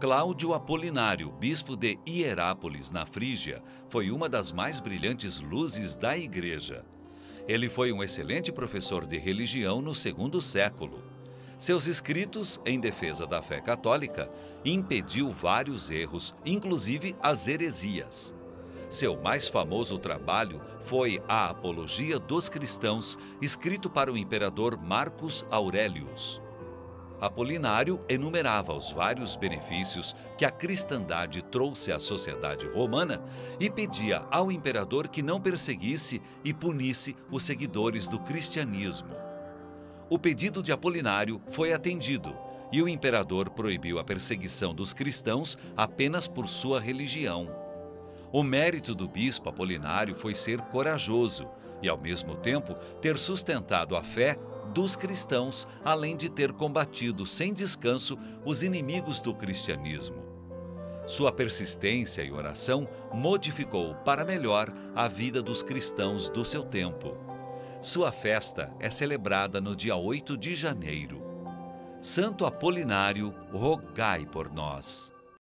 Cláudio Apolinário, bispo de Hierápolis, na Frígia, foi uma das mais brilhantes luzes da Igreja. Ele foi um excelente professor de religião no segundo século. Seus escritos em defesa da fé católica impediu vários erros, inclusive as heresias. Seu mais famoso trabalho foi a Apologia dos Cristãos, escrito para o imperador Marcos Aurelius. Apolinário enumerava os vários benefícios que a cristandade trouxe à sociedade romana e pedia ao imperador que não perseguisse e punisse os seguidores do cristianismo. O pedido de Apolinário foi atendido e o imperador proibiu a perseguição dos cristãos apenas por sua religião. O mérito do bispo Apolinário foi ser corajoso e, ao mesmo tempo, ter sustentado a fé dos cristãos, além de ter combatido sem descanso os inimigos do cristianismo. Sua persistência e oração modificou para melhor a vida dos cristãos do seu tempo. Sua festa é celebrada no dia 8 de janeiro. Santo Apolinário, rogai por nós.